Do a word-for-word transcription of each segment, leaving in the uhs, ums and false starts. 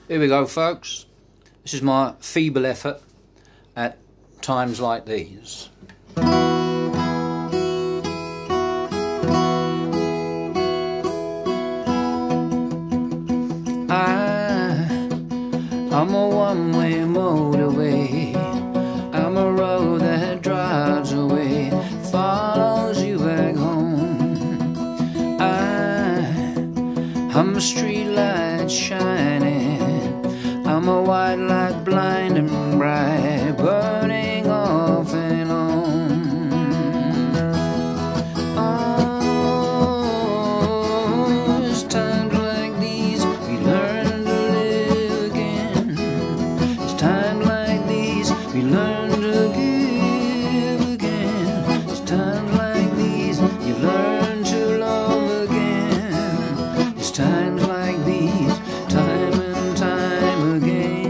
Here we go, folks. This is my feeble effort at times like these. I, I'm a one-way motorway. I'm a road that drives away, follows you back home. I, I'm a street light shining. I'm a white light blinding bright, burning off and on. Oh, it's times like these we learn to live again. It's times like these we learn to give again. It's times like these you learn to love again. It's times like these, time and time again.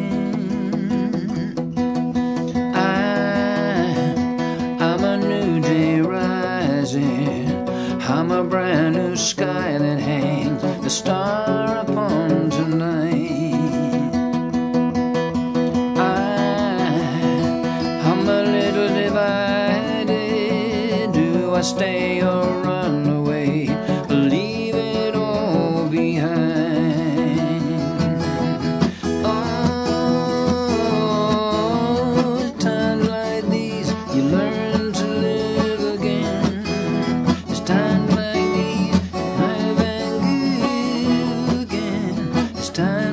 I'm a brand new sky that hangs the star upon tonight. I, I'm a little divided. Do I stay or run away, or leave it all behind? Oh, times like these you learn to live again. It's times like these, live and give again. It's time